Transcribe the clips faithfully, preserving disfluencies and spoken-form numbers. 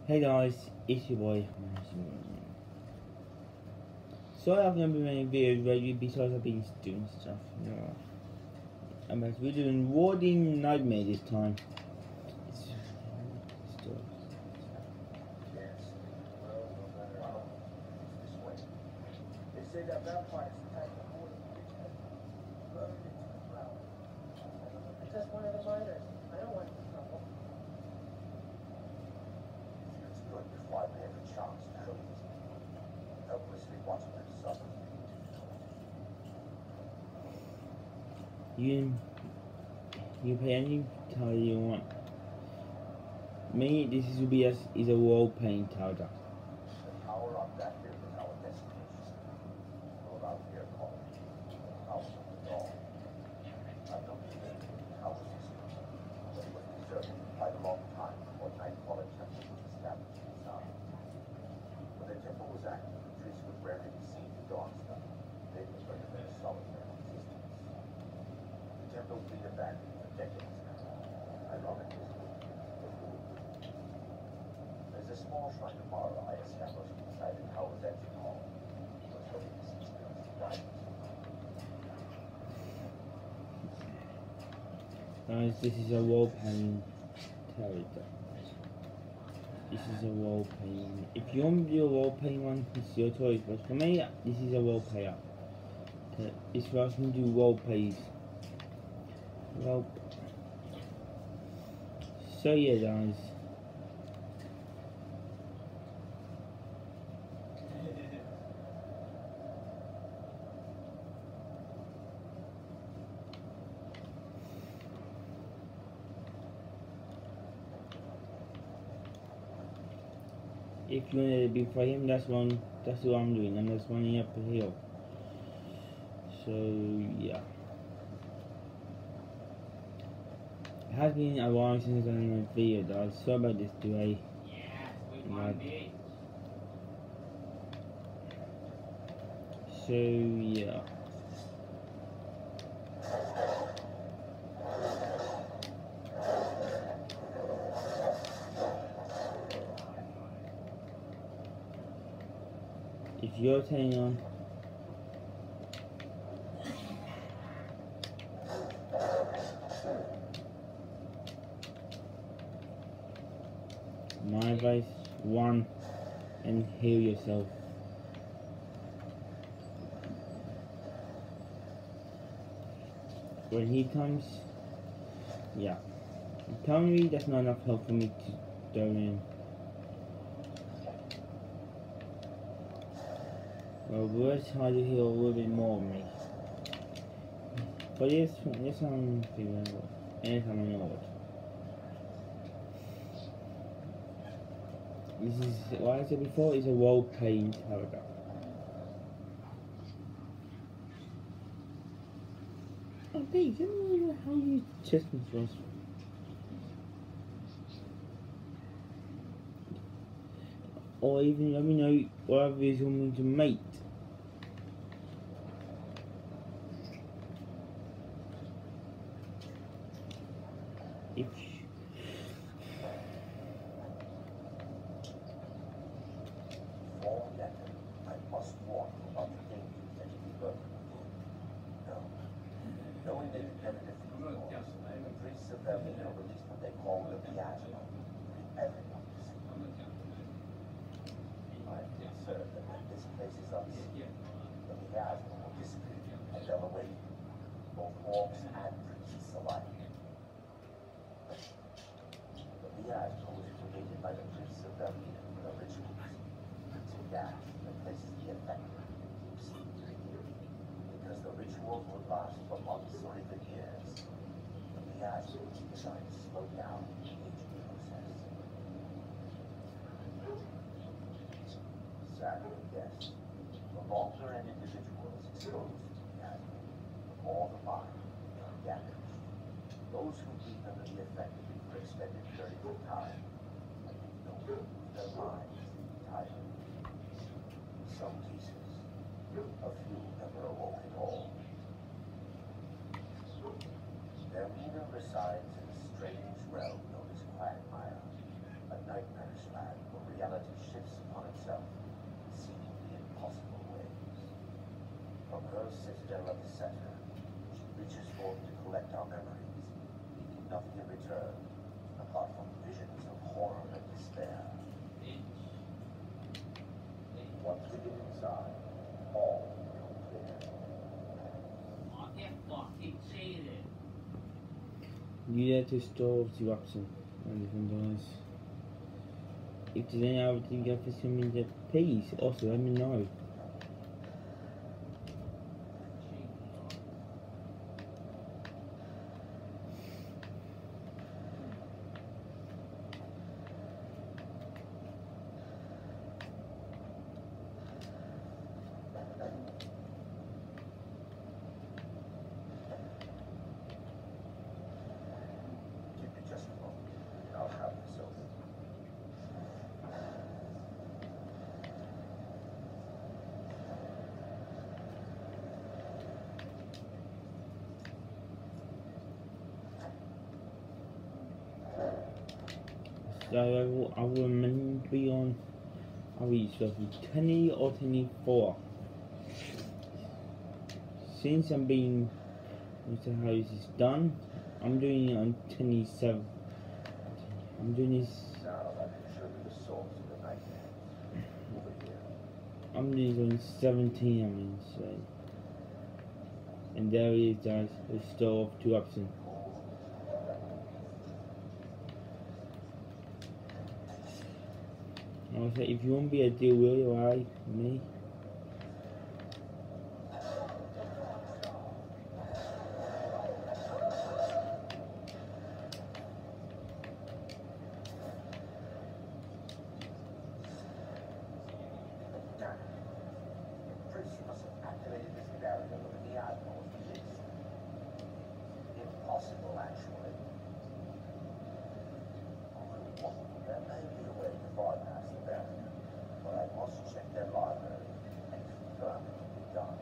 Hey guys, it's your boy. Sorry I've never been making videos lately because I've been doing stuff. Yeah. And as we're doing Warding Nightmare this time. It's still. They say that vampires attack the border burn into the ground. I'm just one of the miners. I don't want any trouble. Feels good before I have a chance to help these people. Helplessly watching them suffer. You, you pay any color you want. Me, this will be as is a wall paint powder. The tower on that hill is our destination. Go out here called House of the Dawn. I don't believe the house is but it was deserted quite a long time before Nightfall Temple was established inside. When the temple was active, the priests would rarely be seen at Dawnstar. They were under their solitary existence. The temple's been abandoned for decades now. Ironically, there's a small shrine of Mara I established inside the tower's exit hall. But for these spirits guidance. Guys, this is a wall paint powder. This is a wall paint. If you want to do a wall paint one, it's your choice. But for me, this is a wall paint. This way I can do wall paints. Well, so yeah, guys. If you want to be for him, that's one. That's what I'm doing, and that's one up the hill. So yeah. It has been a while since I've done a video, guys. Sorry about this delay. Like, so yeah. If you're turning on my advice, one, and heal yourself. When he comes, yeah. Currently, that's not enough help for me to go in. Well, let's try to heal a little bit more of me. But yes, yes, I'm feeling it. Yes, I'm in order. This is, like I said before, is a wall paint powder. Oh, Dave, let me know how you test this was. Or even let me know whatever you want me to make. If For that, I must warn you about the dangers that you lurk within. No. Knowing they depended a few laws, the priests of Vermina released what they call the miasma. Everyone to see. I'm concerned that when this place is unsealed, the miasma will disappear and they'll await you, both orcs and priests alike. The miasma was created by the priests of Vermina for the rituals. It's a gas that places the affected in deep sleep. Because the rituals would last for months or even years, the miasma was designed to slow down the aging process. Sadly, yes, the longer an individual is exposed to the miasma, the more the body becomes damaged. Those who leave under the effect for extended periods of time, I think no one lose their lives entirely. In some cases, a few never awoke at all. Vermina resides in a strange realm known as Quagmire, a nightmarish land where reality shifts upon itself in seemingly impossible ways. From her citadel of the Saturn, she reaches forth to collect our memories, leaving nothing in return apart from visions of horror and despair. Once we get inside, all will become clear. You there to store the option and different doors. If there's any other thing you have for something to please also let me know. Give me just a moment, and I'll have this over. So I will, I will mainly be on, I'll be roughly twenty or twenty-four. Since I'm being, what's the how this is done, I'm doing it on twenty-seven. I'm doing this, Now I can show you the source of the nightmares. Over here. I'm doing this on seventeen, I mean, so. And there it is, guys, the store of two options. I would say if you want to be a deal really right with me, Damn it. Prince must have activated this barrier within the Admiral's release. Impossible, actually. Oh, there may be a way to bypass the barrier, but I must check their library and confirm it can be done.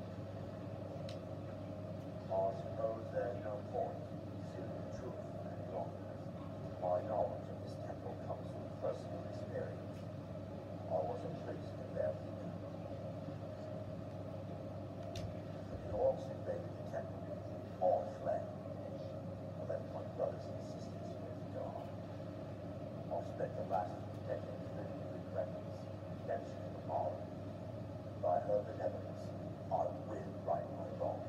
I suppose there's no point in concealing the truth any longer. My knowledge of this temple comes from personal experience. I was a priest in their leader. The orcs invaded the temple. All fled. I left my brothers and sisters here to die. I've spent the last few decades living with regrets, redemption of the moral. By her benevolence, I will right my wrongs.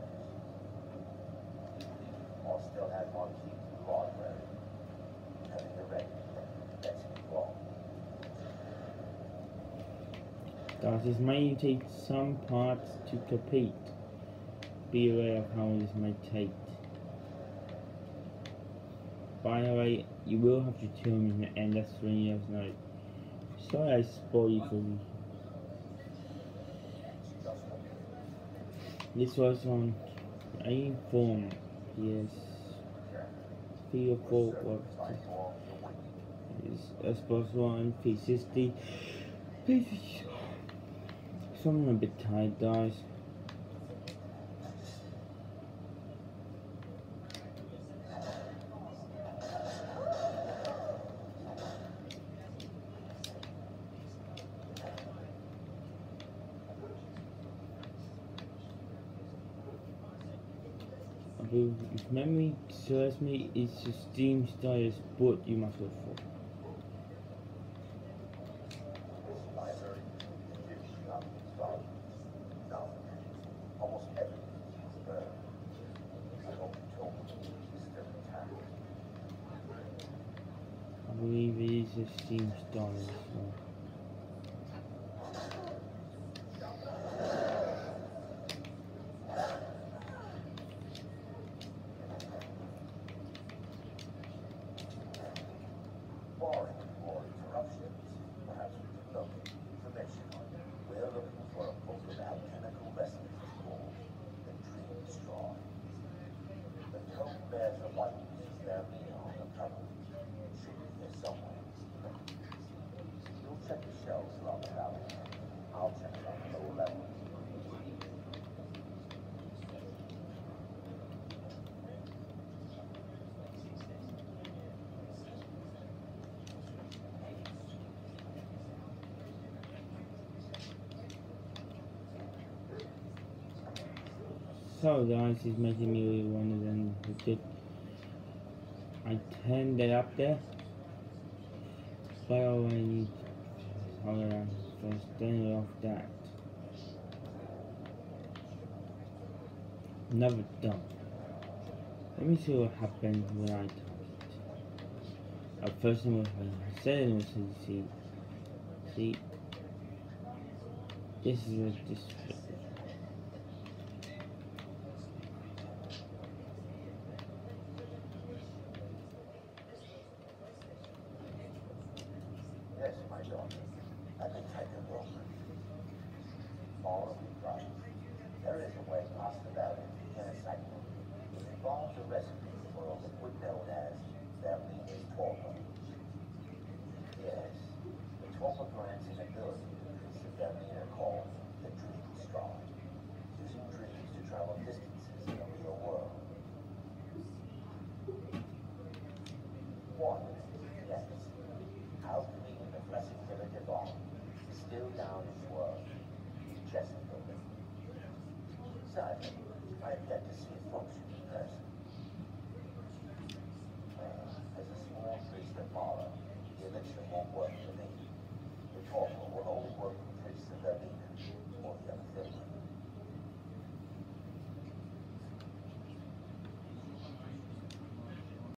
I still have my key to the library. Having a ready, let's move on. guys, this may take some parts to complete. Be aware of how this may take. By the way, you will have to tune in the end, that's when you have to know. Sorry I spoiled you for you. This was on A form, yes. Three or four was as possible on P sixty. So I'm a bit tired, guys. I believe if memory serves me, it's a Steam Stylus book you must look for. This library gives you up its value. Now, almost everything is burned. I hope you told me it's still intact. I believe it is a Steam Stylus. So. Barring more interruptions, perhaps we can locate information on it. We're looking for a book of alchemical recipes called The Dream Straw. The tome bears a likeness of their meal on the cover. It should be here somewhere. You'll check sorry guys, is making me one of them who did. I turned it up there. Well, I need hold on, first turn it off that. Never done. Let me see what happens when I type it. At first time when I said it was see see this is what this Yes, my daughter. I can take a look. All of it right. There is a way past the valley in a cycle. It involves a recipe for a liquid known as Vermini's torpor. Yes, the torpor grants an ability to increase the Vermina called the dream stride, using dreams to travel distances in the real world. One, yes. How can we in the blessed primitive on still down his world? Chesterfield. Sadly, I have yet to see it function in person. Uh, as a small priest of Mara, he eventually won't work with